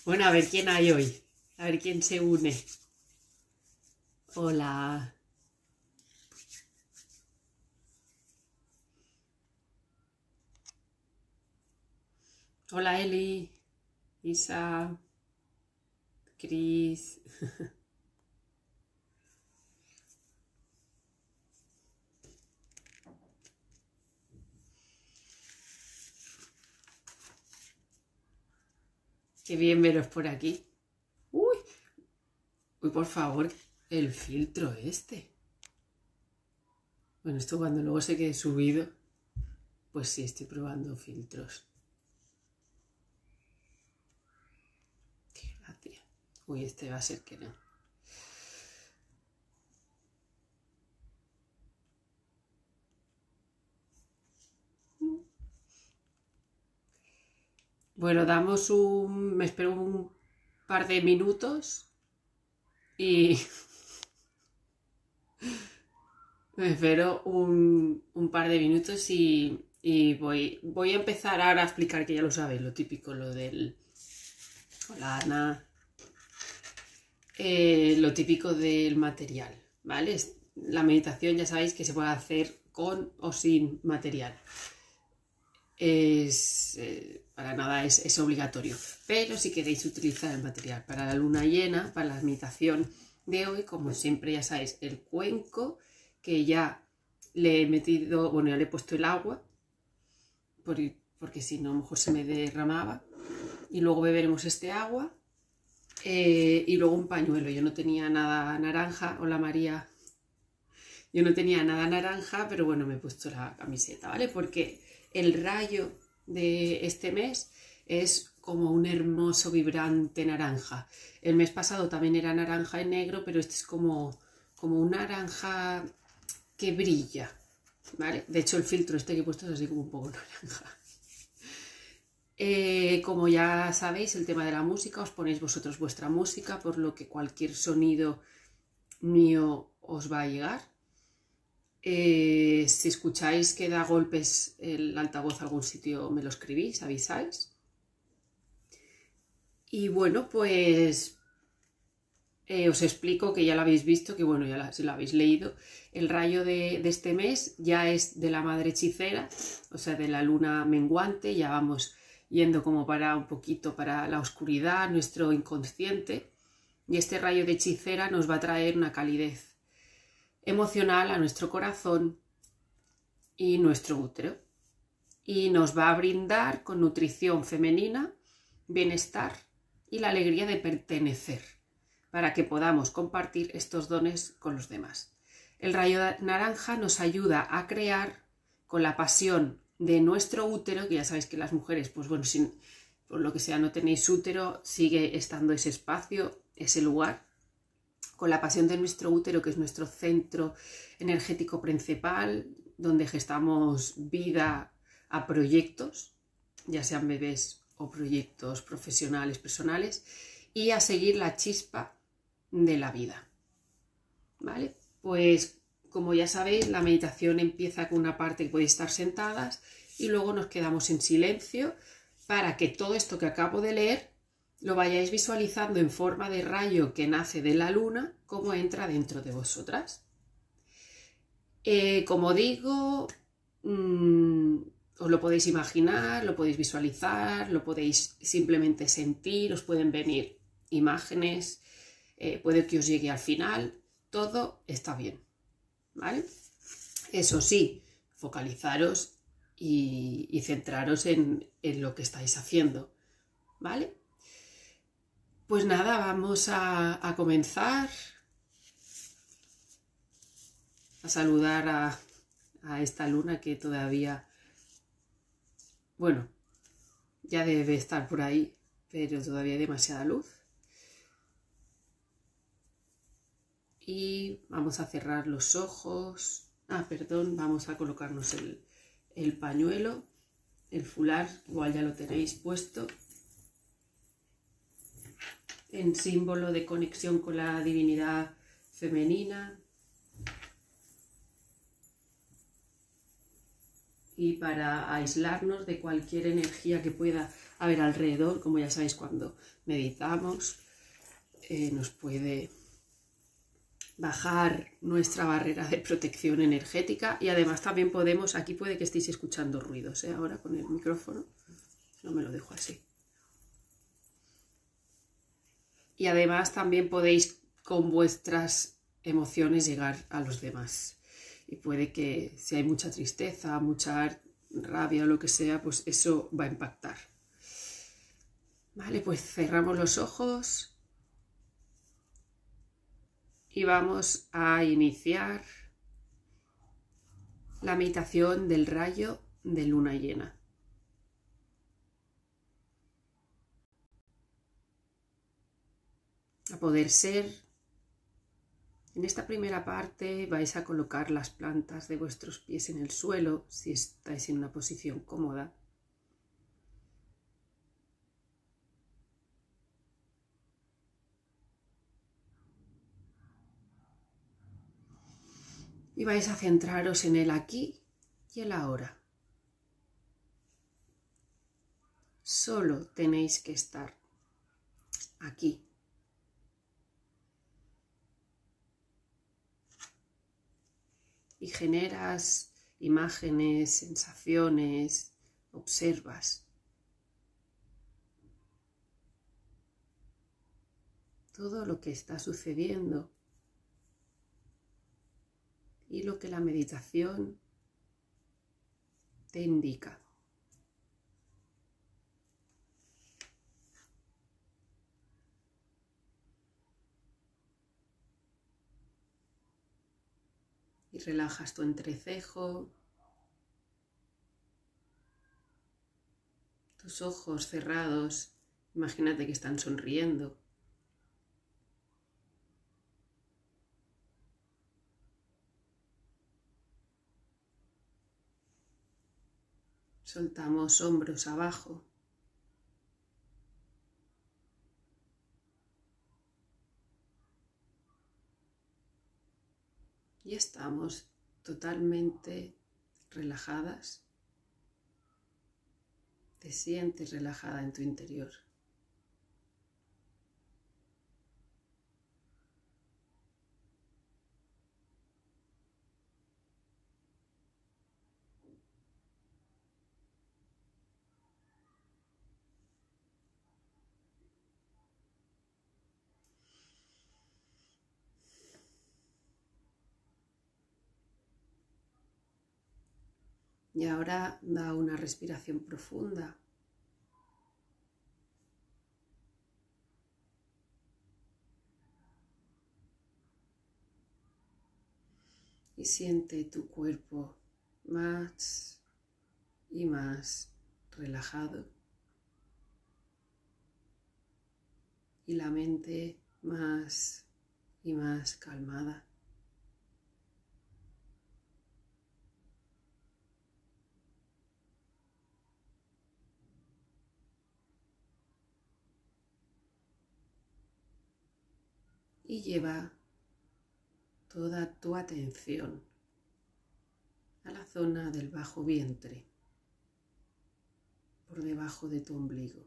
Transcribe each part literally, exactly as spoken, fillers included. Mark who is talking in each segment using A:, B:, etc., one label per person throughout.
A: Bueno, a ver quién hay hoy. A ver quién se une. Hola. Hola Eli, Isa, Cris. Qué bien veros por aquí. Uy, uy, por favor, el filtro este. Bueno, esto cuando luego se quede subido, pues sí, estoy probando filtros. Qué gracia. Uy, este va a ser que no. Bueno, damos un... me espero un par de minutos y... me espero un, un par de minutos y, y voy, voy a empezar ahora a explicar, que ya lo sabéis, lo típico, lo del... Hola Ana. Eh, lo típico del material, ¿vale? La meditación ya sabéis que se puede hacer con o sin material. Es, eh, para nada es, es obligatorio, pero si queréis utilizar el material para la luna llena, para la meditación de hoy, como siempre ya sabéis, el cuenco, que ya le he metido, bueno, ya le he puesto el agua, porque, porque si no a lo mejor se me derramaba, y luego beberemos este agua, eh, y luego un pañuelo. Yo no tenía nada naranja, hola María, yo no tenía nada naranja, pero bueno, me he puesto la camiseta, ¿vale? Porque el rayo de este mes es como un hermoso, vibrante naranja. El mes pasado también era naranja y negro, pero este es como, como un naranja que brilla, ¿vale? De hecho, el filtro este que he puesto es así como un poco naranja. Eh, como ya sabéis, el tema de la música, os ponéis vosotros vuestra música, por lo que cualquier sonido mío os va a llegar. Eh, si escucháis que da golpes el altavoz a algún sitio, me lo escribís, avisáis. Y bueno, pues eh, os explico, que ya lo habéis visto, que bueno, ya la, si lo habéis leído, el rayo de, de este mes ya es de la madre hechicera, o sea, de la luna menguante. Ya vamos yendo como para un poquito para la oscuridad, nuestro inconsciente, y este rayo de hechicera nos va a traer una calidez emocional a nuestro corazón y nuestro útero, y nos va a brindar con nutrición femenina, bienestar y la alegría de pertenecer, para que podamos compartir estos dones con los demás. El rayo naranja nos ayuda a crear con la pasión de nuestro útero, que ya sabéis que las mujeres, pues bueno, si por lo que sea no tenéis útero, sigue estando ese espacio, ese lugar, con la pasión de nuestro útero, que es nuestro centro energético principal, donde gestamos vida a proyectos, ya sean bebés o proyectos profesionales, personales, y a seguir la chispa de la vida. ¿Vale? Pues como ya sabéis, la meditación empieza con una parte que podéis estar sentadas y luego nos quedamos en silencio para que todo esto que acabo de leer lo vayáis visualizando en forma de rayo que nace de la luna, como entra dentro de vosotras. Eh, como digo, mmm, os lo podéis imaginar, lo podéis visualizar, lo podéis simplemente sentir, os pueden venir imágenes, eh, puede que os llegue al final, todo está bien, ¿vale? Eso sí, focalizaros y, y centraros en, en lo que estáis haciendo, ¿vale? Pues nada, vamos a, a comenzar a saludar a, a esta luna que todavía, bueno, ya debe estar por ahí, pero todavía hay demasiada luz. Y vamos a cerrar los ojos. Ah, perdón, vamos a colocarnos el, el pañuelo, el fular, igual ya lo tenéis puesto, en símbolo de conexión con la divinidad femenina y para aislarnos de cualquier energía que pueda A ver, alrededor, como ya sabéis, cuando meditamos, eh, nos puede bajar nuestra barrera de protección energética y además también podemos, aquí puede que estéis escuchando ruidos, ¿eh? Ahora con el micrófono, no me lo dejo así. Y además también podéis con vuestras emociones llegar a los demás. Y puede que si hay mucha tristeza, mucha rabia o lo que sea, pues eso va a impactar. Vale, pues cerramos los ojos y vamos a iniciar la meditación del rayo de luna llena. A poder ser, en esta primera parte vais a colocar las plantas de vuestros pies en el suelo, si estáis en una posición cómoda. Y vais a centraros en el aquí y el ahora. Solo tenéis que estar aquí. Y generas imágenes, sensaciones, observas. Todo lo que está sucediendo y lo que la meditación te indica. Y relajas tu entrecejo, tus ojos cerrados, imagínate que están sonriendo. Soltamos hombros abajo. Y estamos totalmente relajadas. Te sientes relajada en tu interior. Y ahora da una respiración profunda. Y siente tu cuerpo más y más relajado. Y la mente más y más calmada. Y lleva toda tu atención a la zona del bajo vientre, por debajo de tu ombligo.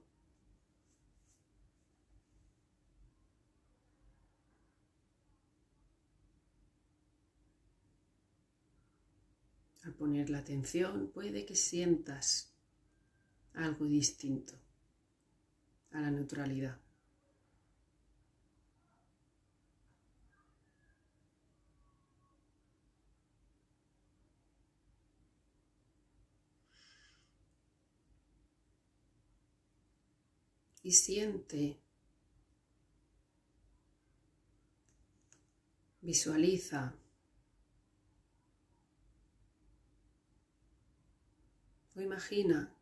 A: Al poner la atención puede que sientas algo distinto a la neutralidad. Y siente, visualiza o imagina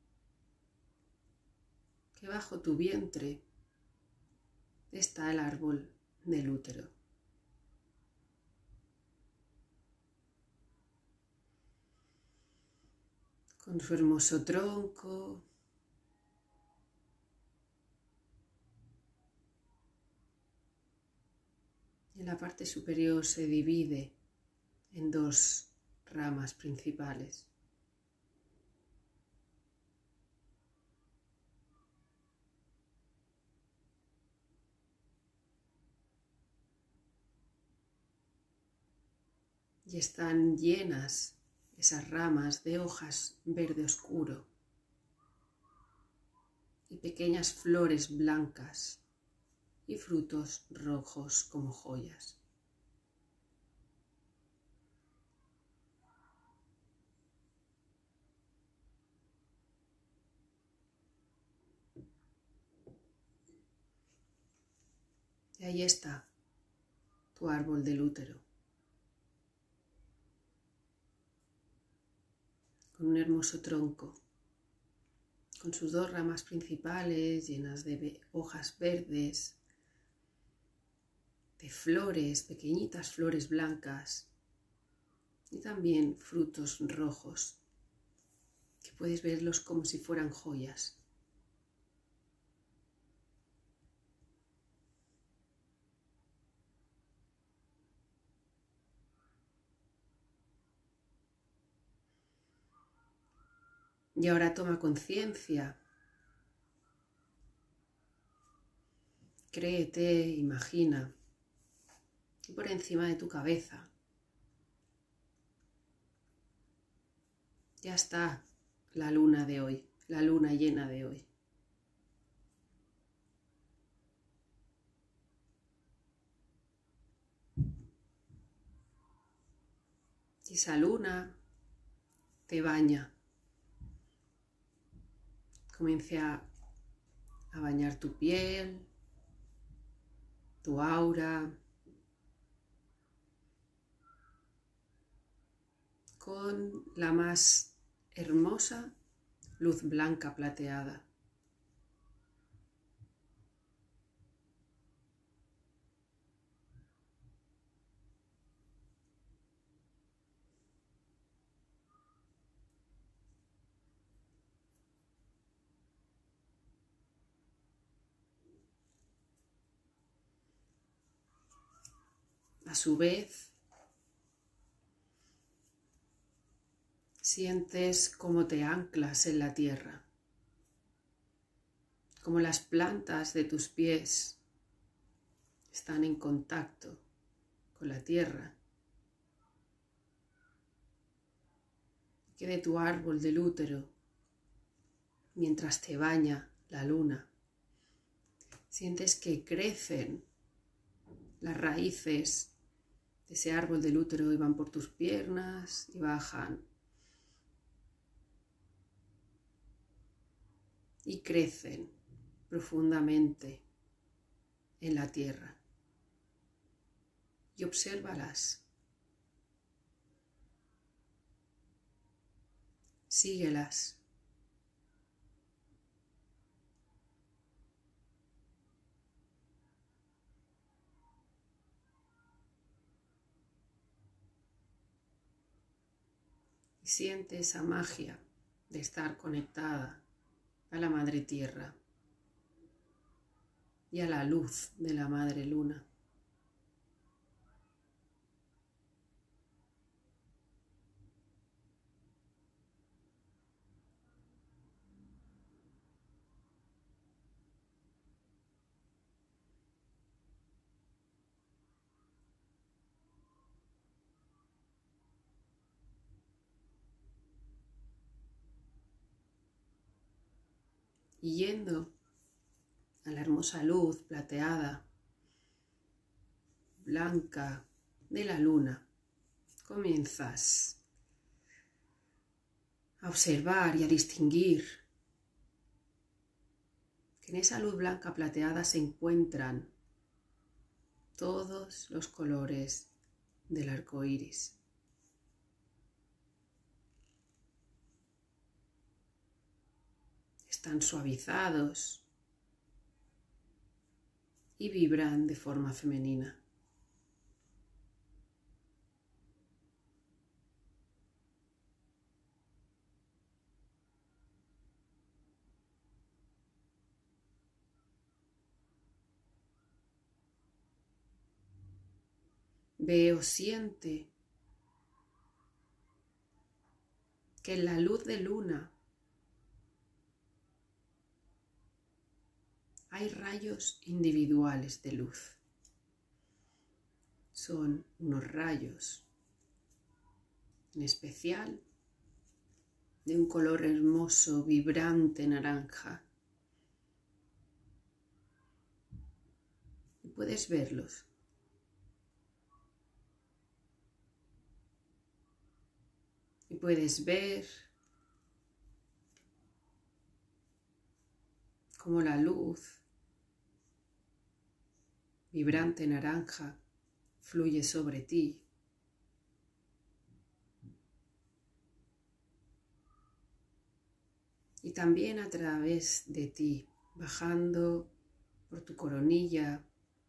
A: que bajo tu vientre está el árbol del útero. Con su hermoso tronco, en la parte superior se divide en dos ramas principales. y están llenas esas ramas de hojas verde oscuro y pequeñas flores blancas y frutos rojos como joyas. Y ahí está tu árbol del útero, con un hermoso tronco, con sus dos ramas principales llenas de hojas verdes, de flores, pequeñitas flores blancas y también frutos rojos, que puedes verlos como si fueran joyas. Y ahora toma conciencia, créete, imagina, y por encima de tu cabeza ya está la luna de hoy, la luna llena de hoy. Y esa luna te baña, comienza a bañar tu piel, tu aura, con la más hermosa luz blanca plateada. A su vez, sientes cómo te anclas en la tierra, cómo las plantas de tus pies están en contacto con la tierra, que de tu árbol del útero, mientras te baña la luna, sientes que crecen las raíces de ese árbol del útero y van por tus piernas y bajan y crecen profundamente en la tierra. Y obsérvalas. Síguelas. Y siente esa magia de estar conectada a la Madre Tierra y a la luz de la Madre Luna. Y yendo a la hermosa luz plateada, blanca de la luna, comienzas a observar y a distinguir que en esa luz blanca plateada se encuentran todos los colores del arco iris. Están suavizados y vibran de forma femenina. Ve o siente que en la luz de luna hay rayos individuales de luz. Son unos rayos en especial de un color hermoso, vibrante naranja. Y puedes verlos. Y puedes ver cómo la luz vibrante naranja fluye sobre ti. Y también a través de ti, bajando por tu coronilla,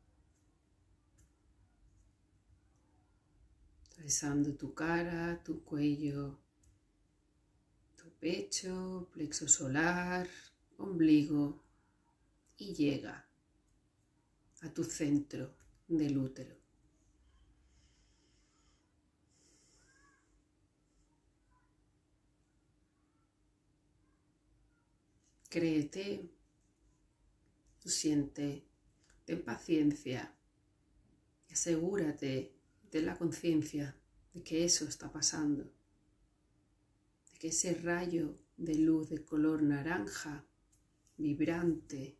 A: atravesando tu cara, tu cuello, tu pecho, plexo solar, ombligo, y llega a tu centro del útero. Créete, tú siente, ten paciencia, asegúrate de la conciencia de que eso está pasando, de que ese rayo de luz de color naranja, vibrante,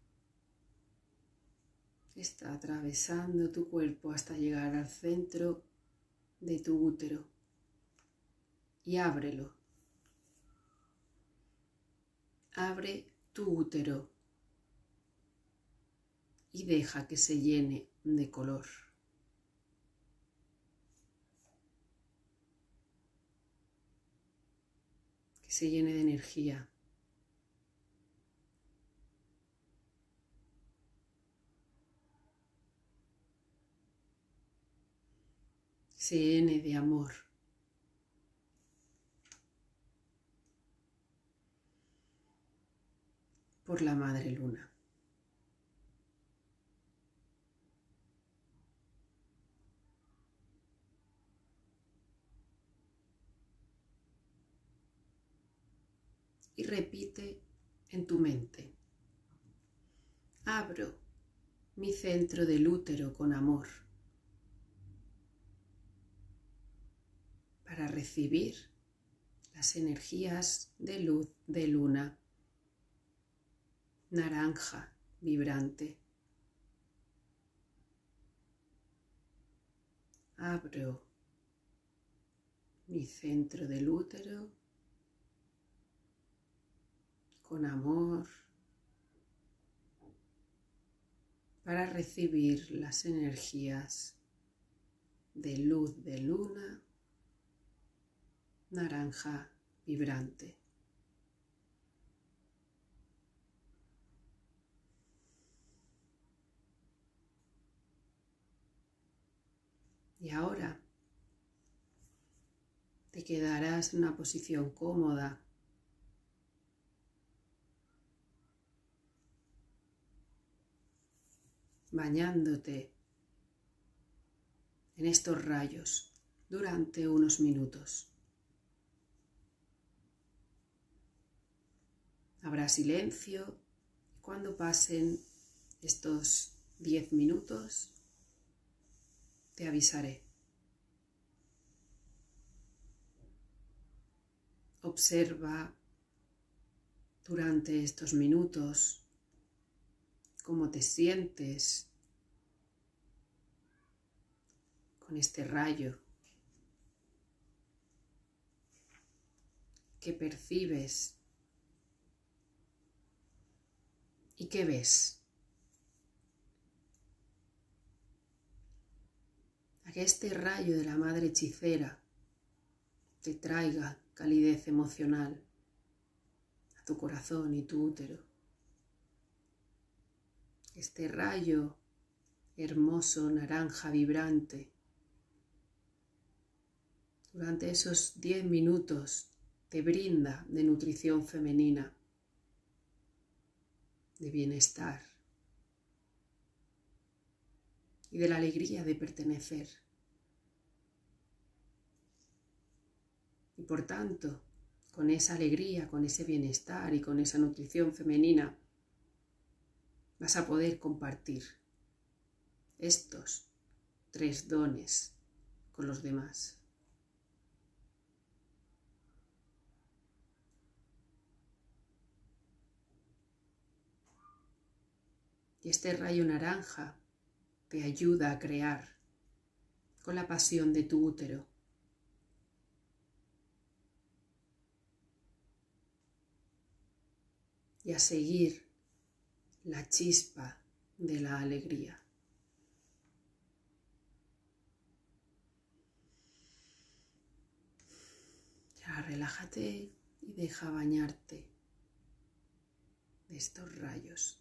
A: está atravesando tu cuerpo hasta llegar al centro de tu útero. Y ábrelo. Abre tu útero y deja que se llene de color. Que se llene de energía. Que se llene de amor. Por la Madre Luna. Y repite en tu mente: abro mi centro del útero con amor para recibir las energías de luz de luna naranja vibrante. Abro mi centro del útero con amor para recibir las energías de luz de luna naranja vibrante. Y ahora te quedarás en una posición cómoda, bañándote en estos rayos durante unos minutos. Habrá silencio y cuando pasen estos diez minutos te avisaré. Observa durante estos minutos cómo te sientes con este rayo, qué percibes y qué ves. A que este rayo de la Madre Hechicera te traiga calidez emocional a tu corazón y tu útero. Este rayo hermoso, naranja, vibrante, durante esos diez minutos te brinda de nutrición femenina, de bienestar y de la alegría de pertenecer. Y por tanto, con esa alegría, con ese bienestar y con esa nutrición femenina, vas a poder compartir estos tres dones con los demás. Y este rayo naranja te ayuda a crear con la pasión de tu útero. Y a seguir la chispa de la alegría. Ya relájate y deja bañarte de estos rayos.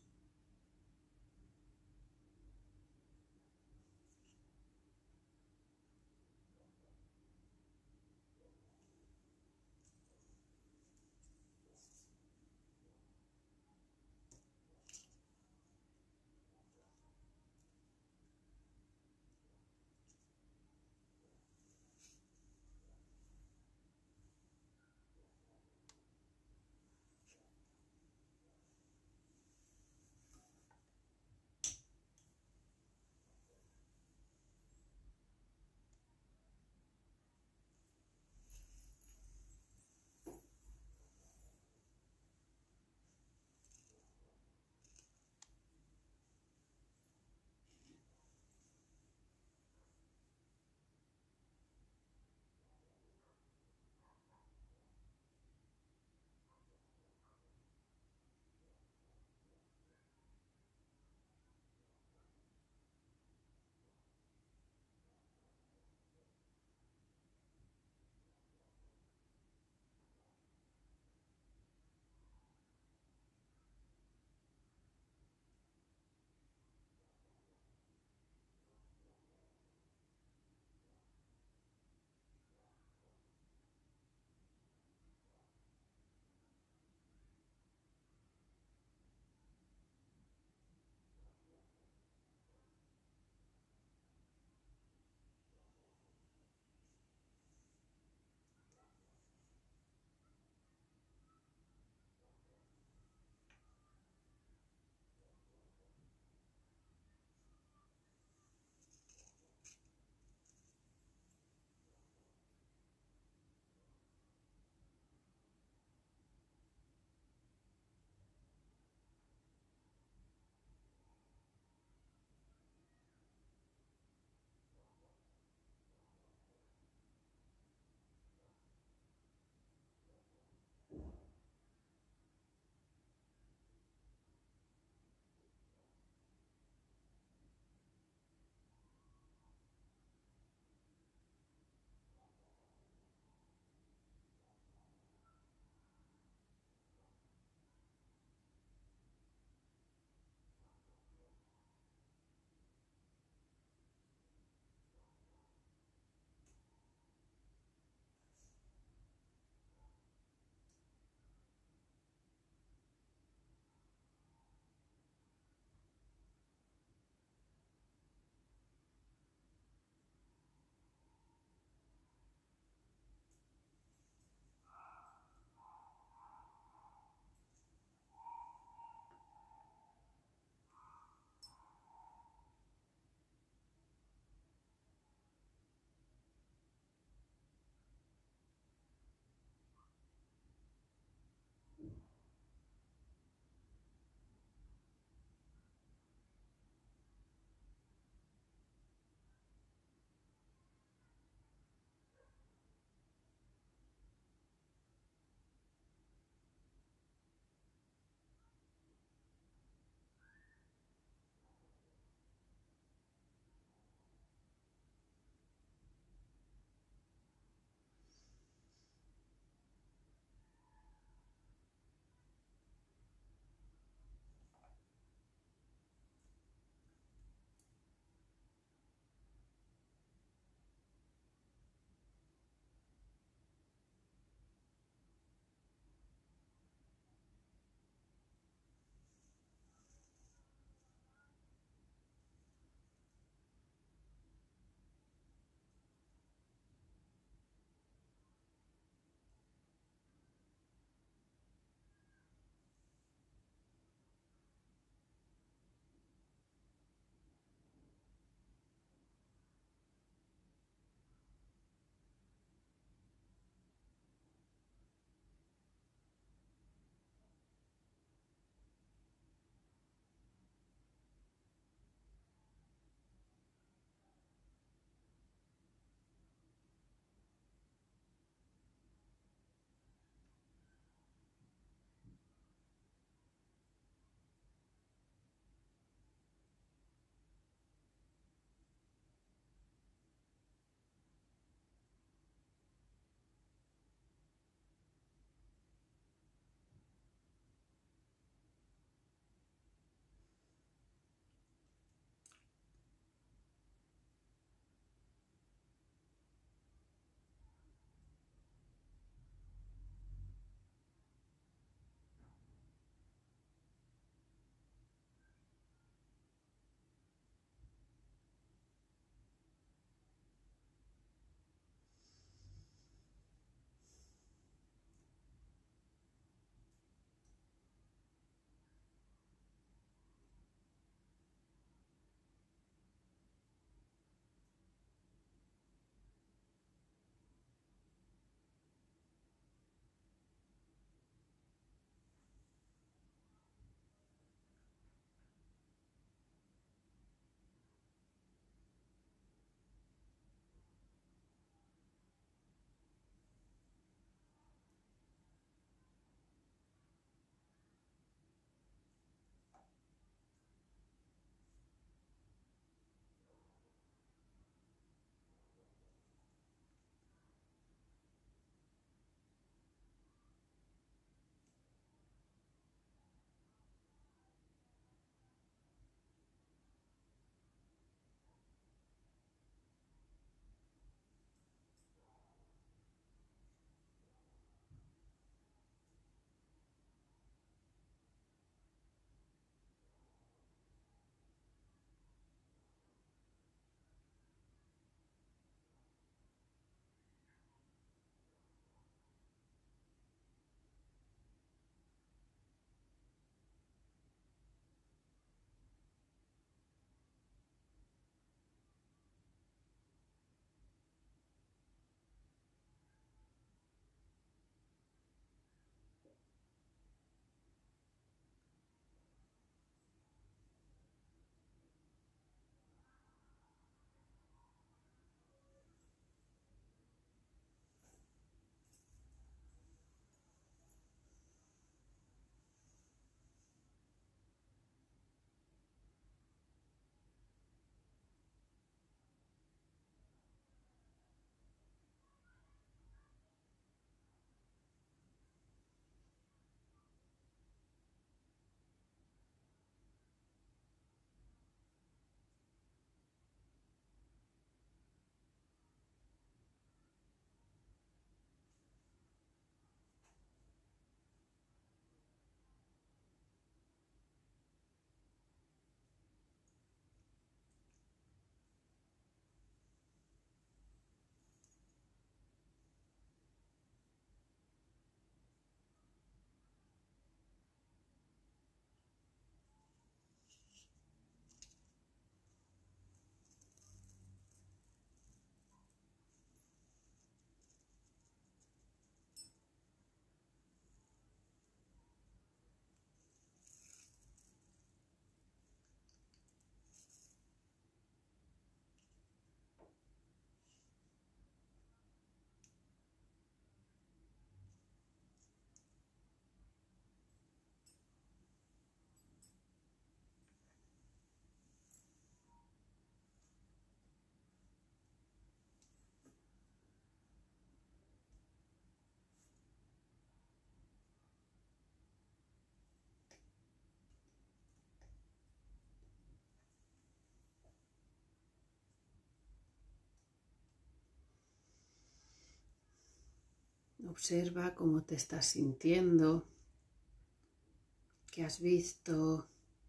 A: Observa cómo te estás sintiendo, qué has visto,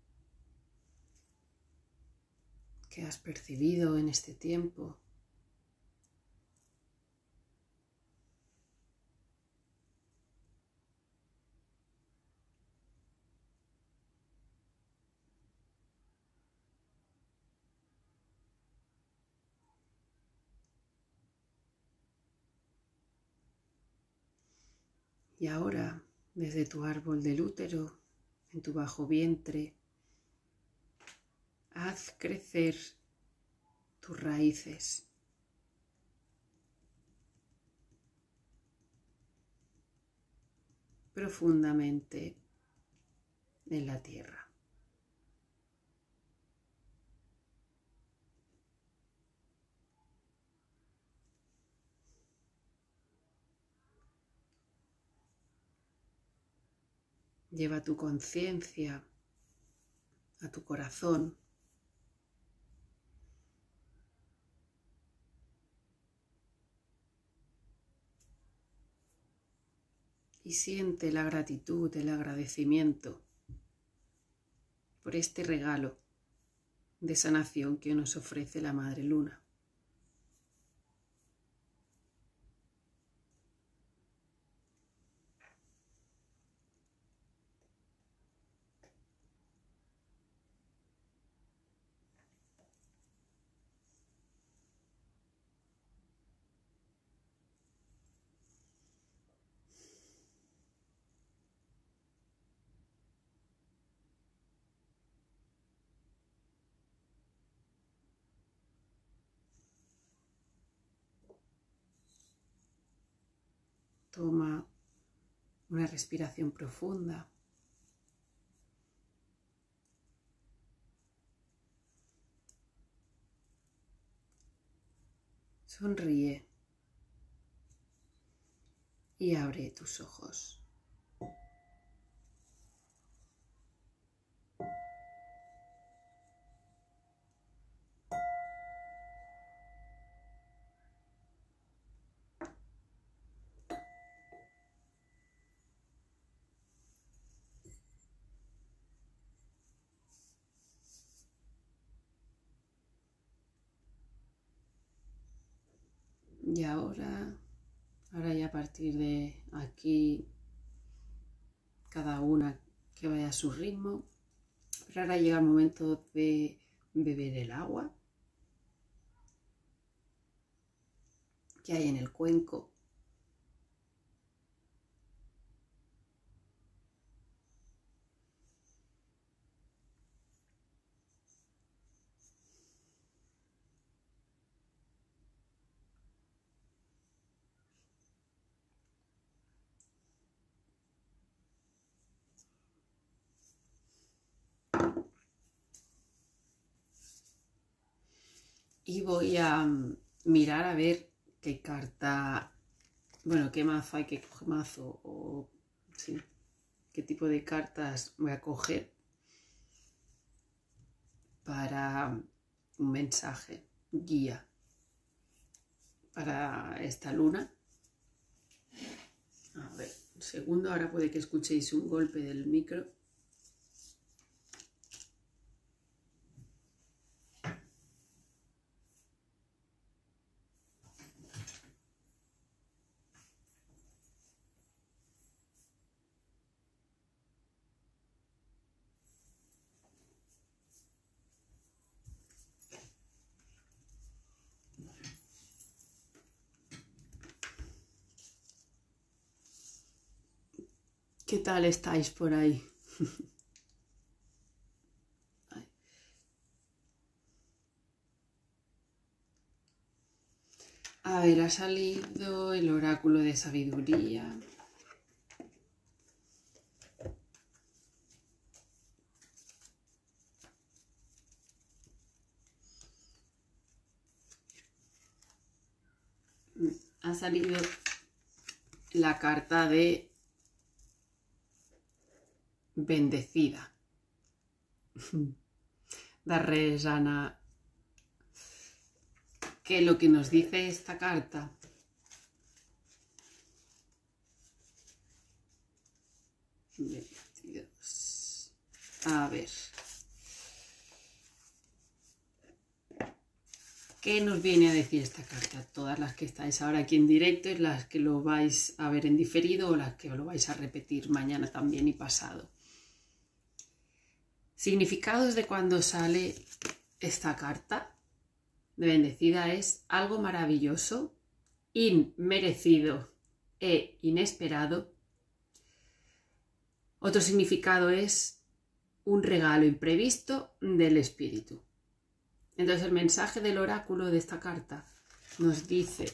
A: qué has percibido en este tiempo. Y ahora, desde tu árbol del útero, en tu bajo vientre, haz crecer tus raíces. Profundamente en la tierra. Lleva tu conciencia a tu corazón y siente la gratitud, el agradecimiento por este regalo de sanación que nos ofrece la Madre Luna. Toma una respiración profunda. Sonríe y abre tus ojos. Y ahora, ahora ya a partir de aquí, cada una que vaya a su ritmo. Pero ahora llega el momento de beber el agua que hay en el cuenco. Y voy a mirar a ver qué carta, bueno, qué mazo hay, qué mazo o sí, qué tipo de cartas voy a coger para un mensaje, guía para esta luna. A ver, un segundo, ahora puede que escuchéis un golpe del micro. ¿Qué tal estáis por ahí? A ver, ha salido el oráculo de sabiduría. Ha salido la carta de bendecida. Darresana. Que lo que nos dice esta carta veintidós. A ver. ¿Qué nos viene a decir esta carta? Todas las que estáis ahora aquí en directo y las que lo vais a ver en diferido o las que lo vais a repetir mañana también y pasado. Significados de cuando sale esta carta de bendecida es algo maravilloso, inmerecido e inesperado. Otro significado es un regalo imprevisto del espíritu. Entonces el mensaje del oráculo de esta carta nos dice: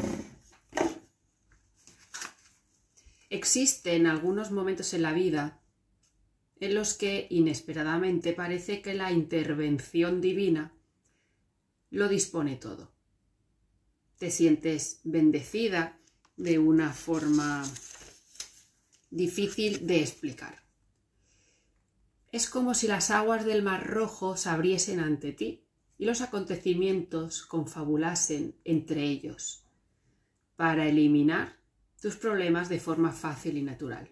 A: existen algunos momentos en la vida en los que inesperadamente parece que la intervención divina lo dispone todo. Te sientes bendecida de una forma difícil de explicar. Es como si las aguas del Mar Rojo se abriesen ante ti y los acontecimientos confabulasen entre ellos para eliminar tus problemas de forma fácil y natural.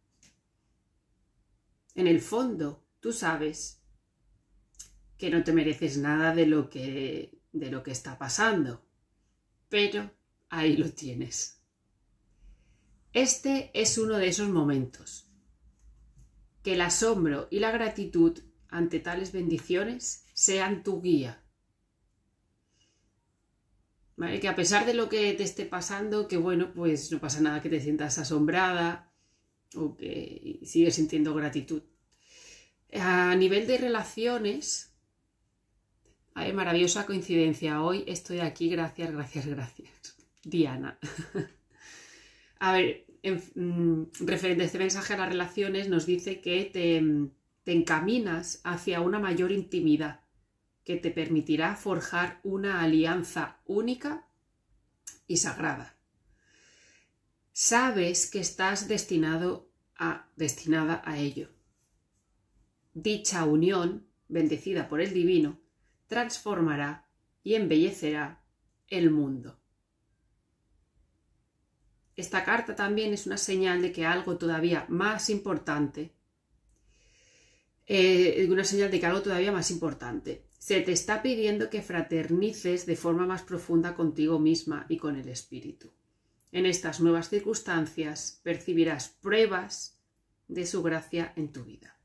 A: En el fondo, tú sabes que no te mereces nada de lo que, de lo que está pasando, pero ahí lo tienes. Este es uno de esos momentos. Que el asombro y la gratitud ante tales bendiciones sean tu guía. ¿Vale? Que a pesar de lo que te esté pasando, que bueno, pues no pasa nada que te sientas asombrada o que sigues sintiendo gratitud. A nivel de relaciones, hay maravillosa coincidencia. Hoy estoy aquí, gracias, gracias, gracias. Diana. A ver, en, mm, referente a este mensaje a las relaciones, nos dice que te, te encaminas hacia una mayor intimidad que te permitirá forjar una alianza única y sagrada. Sabes que estás destinado a, destinada a ello. Dicha unión, bendecida por el divino, transformará y embellecerá el mundo. Esta carta también es una señal de que algo todavía más importante, eh, una señal de que algo todavía más importante. Se te está pidiendo que fraternices de forma más profunda contigo misma y con el espíritu. En estas nuevas circunstancias percibirás pruebas de su gracia en tu vida.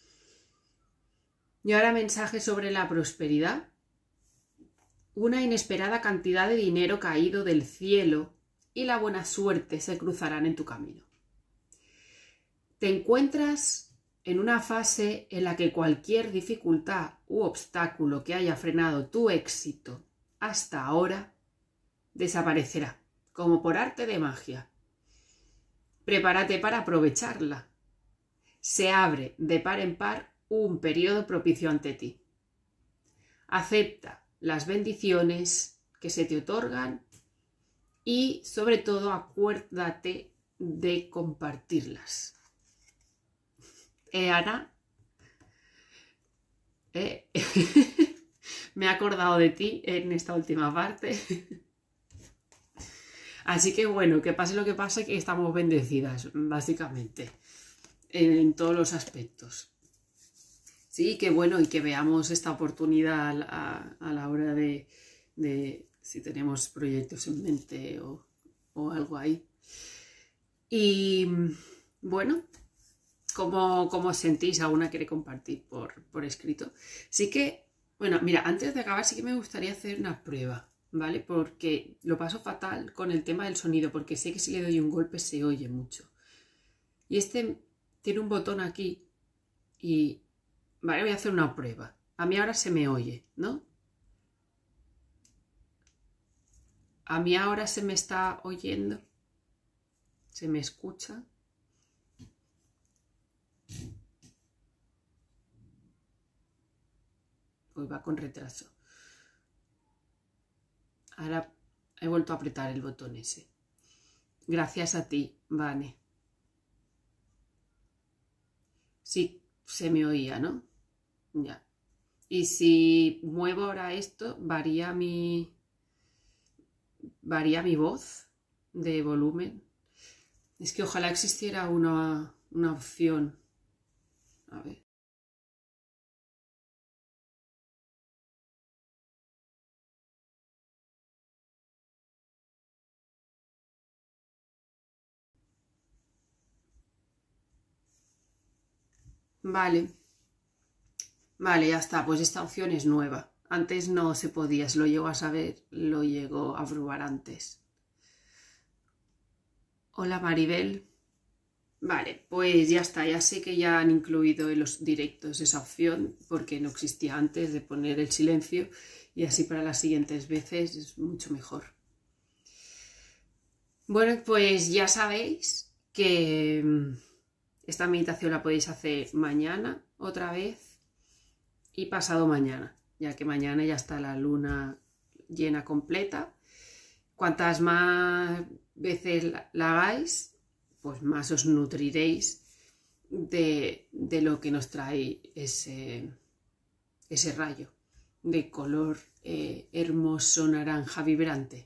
A: Y ahora mensaje sobre la prosperidad. Una inesperada cantidad de dinero caído del cielo y la buena suerte se cruzarán en tu camino. Te encuentras en una fase en la que cualquier dificultad u obstáculo que haya frenado tu éxito hasta ahora desaparecerá, como por arte de magia. Prepárate para aprovecharla. Se abre de par en par un periodo propicio ante ti. Acepta las bendiciones que se te otorgan y, sobre todo, acuérdate de compartirlas. Eh, Ana, eh, me he acordado de ti en esta última parte. Así que bueno, que pase lo que pase, que estamos bendecidas, básicamente, en, en todos los aspectos. Sí, que bueno, y que veamos esta oportunidad a, a la hora de, de si tenemos proyectos en mente o, o algo ahí. Y bueno, ¿cómo, cómo os sentís? ¿Alguna quiere compartir por, por escrito? Sí que, bueno, mira, antes de acabar sí que me gustaría hacer una prueba, ¿vale? Porque lo paso fatal con el tema del sonido, porque sé que si le doy un golpe se oye mucho. Y este tiene un botón aquí y... Vale, voy a hacer una prueba. A mí ahora se me oye, ¿no? A mí ahora se me está oyendo. Se me escucha. Pues va con retraso. Ahora he vuelto a apretar el botón ese. Gracias a ti, Vane. Sí, se me oía, ¿no? Ya. Y si muevo ahora esto, varía mi, varía mi voz de volumen. Es que ojalá existiera una, una opción. A ver. Vale, vale, ya está, pues esta opción es nueva. Antes no se podía, si lo llego a saber, lo llego a probar antes. Hola Maribel. Vale, pues ya está, ya sé que ya han incluido en los directos esa opción porque no existía antes de poner el silencio y así para las siguientes veces es mucho mejor. Bueno, pues ya sabéis que esta meditación la podéis hacer mañana otra vez y pasado mañana, ya que mañana ya está la luna llena completa. Cuantas más veces la, la hagáis, pues más os nutriréis de, de lo que nos trae ese, ese rayo de color eh, hermoso naranja vibrante.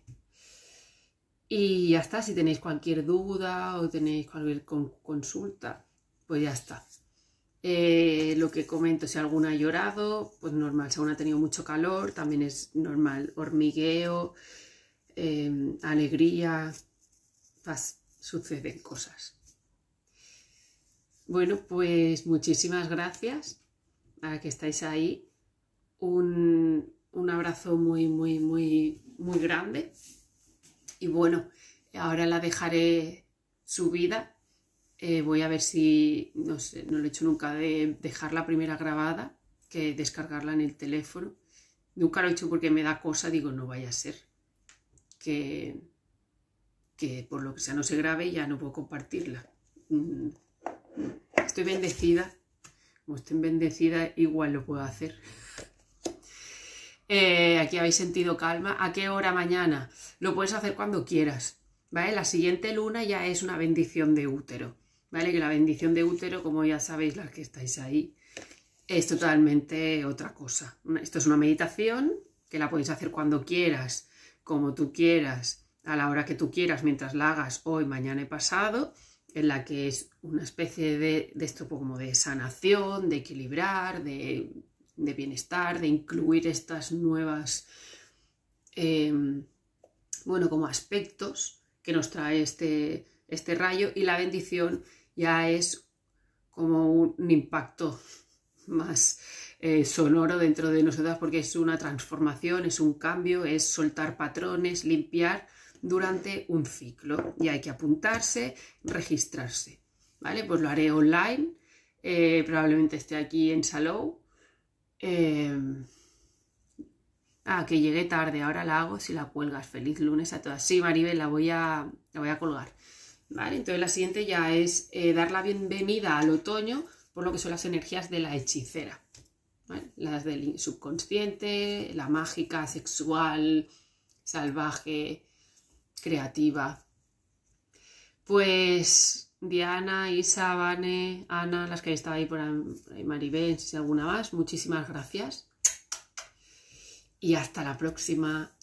A: Y ya está, si tenéis cualquier duda o tenéis cualquier con, consulta, pues ya está. Eh, lo que comento, si alguna ha llorado, pues normal, si alguna ha tenido mucho calor, también es normal, hormigueo, eh, alegría, pues, suceden cosas. Bueno, pues muchísimas gracias a que estáis ahí. Un, un abrazo muy, muy, muy, muy grande. Y bueno, ahora la dejaré subida. Eh, voy a ver si, no sé, no lo he hecho nunca, de dejar la primera grabada, que descargarla en el teléfono. Nunca lo he hecho porque me da cosa, digo, no vaya a ser que, que por lo que sea no se grabe y ya no puedo compartirla. Estoy bendecida, como estoy bendecida, igual lo puedo hacer. Eh, aquí habéis sentido calma. ¿A qué hora mañana? Lo puedes hacer cuando quieras, ¿vale? La siguiente luna ya es una bendición de útero, ¿vale? Que la bendición de útero, como ya sabéis las que estáis ahí, es totalmente otra cosa. Esto es una meditación que la podéis hacer cuando quieras, como tú quieras, a la hora que tú quieras, mientras la hagas hoy, mañana y pasado, en la que es una especie de, de esto como de sanación, de equilibrar, de... de bienestar, de incluir estas nuevas, eh, bueno, como aspectos que nos trae este, este rayo, y la bendición ya es como un, un impacto más eh, sonoro dentro de nosotras, porque es una transformación, es un cambio, es soltar patrones, limpiar durante un ciclo, y hay que apuntarse, registrarse, ¿vale? Pues lo haré online, eh, probablemente esté aquí en Salou. Eh... Ah, que llegué tarde, ahora la hago si la cuelgas. Feliz lunes a todas. Sí, Maribel, la voy a, la voy a colgar. ¿Vale? Entonces la siguiente ya es eh, dar la bienvenida al otoño por lo que son las energías de la hechicera, ¿vale? Las del subconsciente, la mágica, sexual, salvaje, creativa. Pues Diana, Isa, Vane, Ana, las que estaba ahí por ahí, Maribel, si alguna más, muchísimas gracias. Y hasta la próxima.